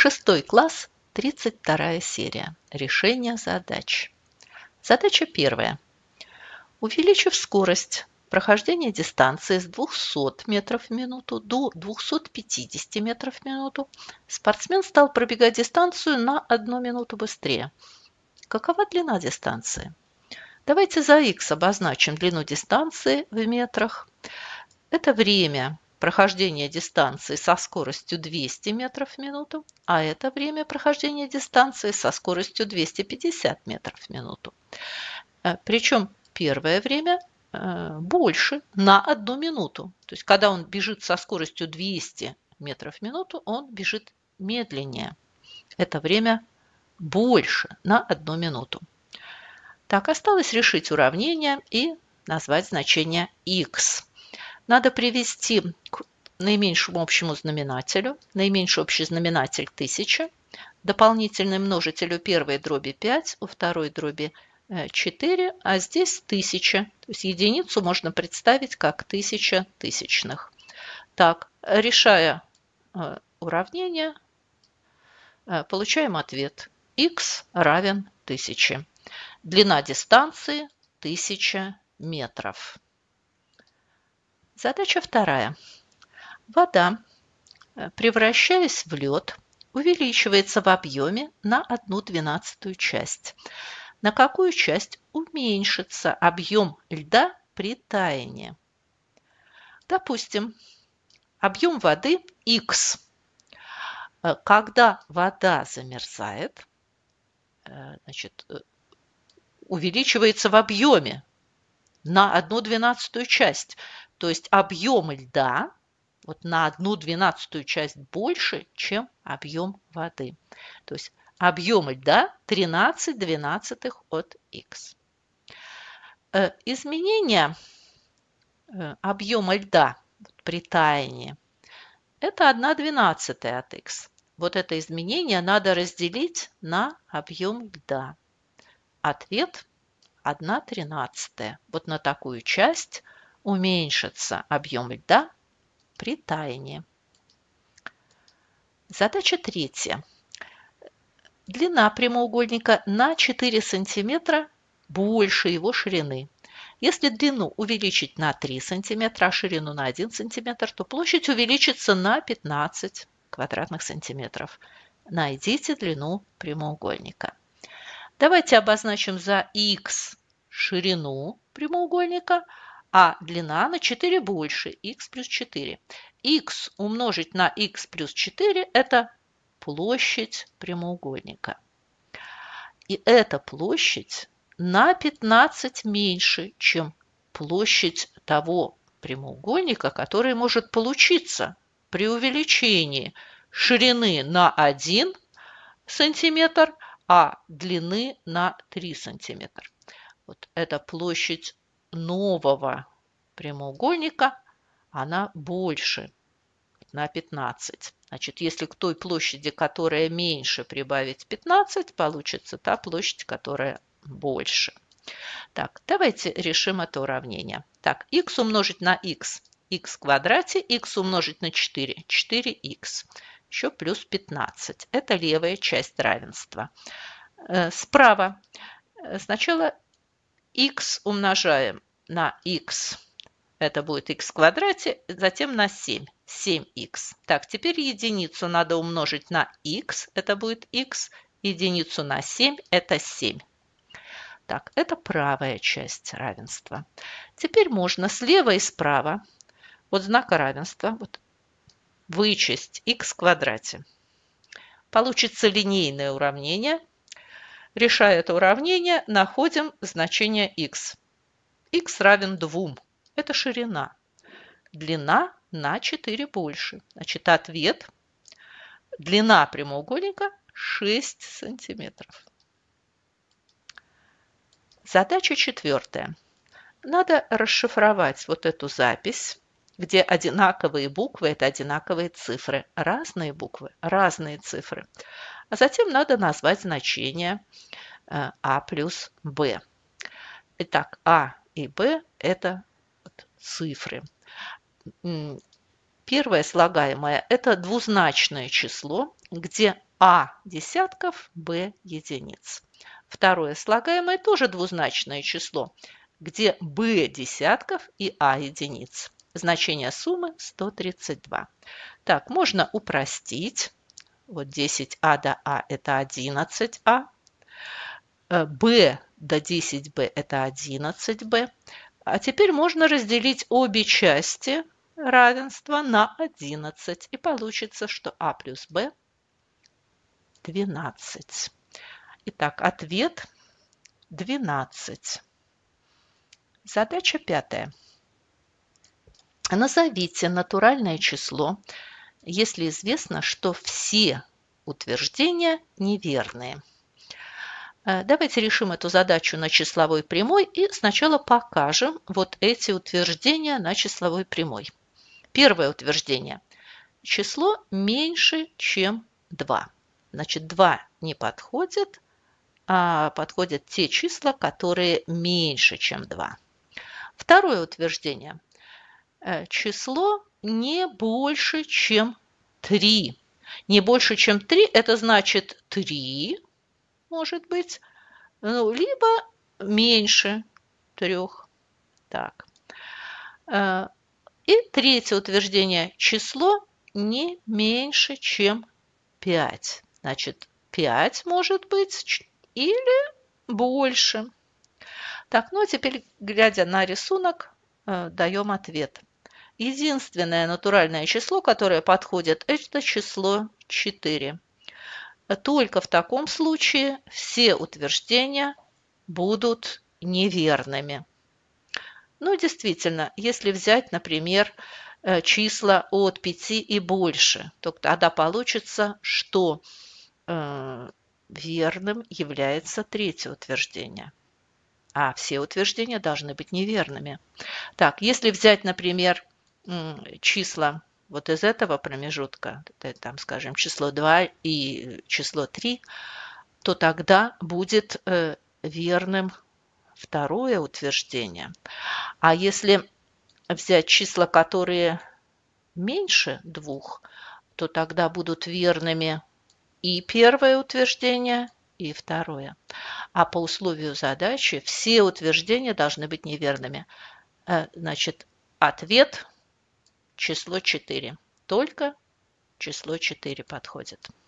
Шестой класс, 32 серия. Решение задач. Задача первая. Увеличив скорость прохождения дистанции с 200 метров в минуту до 250 метров в минуту, спортсмен стал пробегать дистанцию на 1 минуту быстрее. Какова длина дистанции? Давайте за х обозначим длину дистанции в метрах. Это время прохождения дистанции со скоростью 200 метров в минуту, а это время прохождения дистанции со скоростью 250 метров в минуту. Причем первое время больше на 1 минуту. То есть, когда он бежит со скоростью 200 метров в минуту, он бежит медленнее. Это время больше на 1 минуту. Так, осталось решить уравнение и назвать значение х. Надо привести к наименьшему общему знаменателю. Наименьший общий знаменатель 1000. Дополнительный множитель у первой дроби 5, у второй дроби 4, а здесь 1000. То есть единицу можно представить как 1000 тысячных. Так, решая уравнение, получаем ответ. Х равен 1000. Длина дистанции 1000 метров. Задача вторая. Вода, превращаясь в лед, увеличивается в объеме на 1/12 часть. На какую часть уменьшится объем льда при таянии? Допустим, объем воды х. Когда вода замерзает, значит, увеличивается в объеме на 1/12 часть. То есть объем льда вот на 1/12 часть больше, чем объем воды. То есть объем льда 13/12 от х. Изменение объема льда при таянии – это 1/12 от х. Вот это изменение надо разделить на объем льда. Ответ 1/13. Вот на такую часть уменьшится объем льда при таянии. Задача третья. Длина прямоугольника на 4 см больше его ширины. Если длину увеличить на 3 см, а ширину на 1 см, то площадь увеличится на 15 квадратных сантиметров. Найдите длину прямоугольника. Давайте обозначим за х ширину прямоугольника, а длина на 4 больше, х плюс 4. Х умножить на х плюс 4 – это площадь прямоугольника. И эта площадь на 15 меньше, чем площадь того прямоугольника, который может получиться при увеличении ширины на 1 сантиметр, а длины на 3 сантиметра. Вот эта площадь нового прямоугольника, она больше на 15. Значит, если к той площади, которая меньше, прибавить 15, получится та площадь, которая больше. Так, давайте решим это уравнение. Так, х умножить на х в квадрате, х умножить на 4, 4х. Еще плюс 15. Это левая часть равенства. Справа сначала х умножаем на х. Это будет х в квадрате, затем на 7. 7х. Так, теперь единицу надо умножить на х. Это будет х. Единицу на 7. Это 7. Так, это правая часть равенства. Теперь можно слева и справа от знака равенства вычесть х в квадрате. Получится линейное уравнение. Решая это уравнение, находим значение х. Х равен 2. Это ширина. Длина на 4 больше. Значит, ответ – длина прямоугольника 6 сантиметров. Задача четвертая. Надо расшифровать вот эту запись, где одинаковые буквы – это одинаковые цифры. Разные буквы – разные цифры. А затем надо назвать значение а плюс б. Итак, а и б – это цифры. Первое слагаемое – это двузначное число, где А десятков, Б единиц. Второе слагаемое тоже двузначное число, где b десятков и а единиц. Значение суммы 132. Так, можно упростить. Вот 10а до а это 11а. b до 10b это 11b. А теперь можно разделить обе части равенства на 11. И получится, что а плюс b 12. Итак, ответ 12. Задача 5. Назовите натуральное число, если известно, что все утверждения неверные. Давайте решим эту задачу на числовой прямой и сначала покажем вот эти утверждения на числовой прямой. Первое утверждение. Число меньше, чем 2. Значит, 2 не подходит, а подходят те числа, которые меньше, чем 2. Второе утверждение. Число не больше, чем 3. Не больше, чем 3 – это значит 3, может быть, либо меньше 3. Так. И третье утверждение. Число не меньше, чем 5. Значит, 5 может быть или больше. Так, ну а теперь, глядя на рисунок, даем ответ. Единственное натуральное число, которое подходит, это число 4. Только в таком случае все утверждения будут неверными. Ну, действительно, если взять, например, числа от 5 и больше, то тогда получится, что верным является третье утверждение. А все утверждения должны быть неверными. Так, если взять, например, числа вот из этого промежутка, там, скажем, число 2 и число 3, то тогда будет верным второе утверждение. А если взять числа, которые меньше 2, то тогда будут верными и первое утверждение, и второе. А по условию задачи все утверждения должны быть неверными. Значит, ответ число 4. Только число 4 подходит.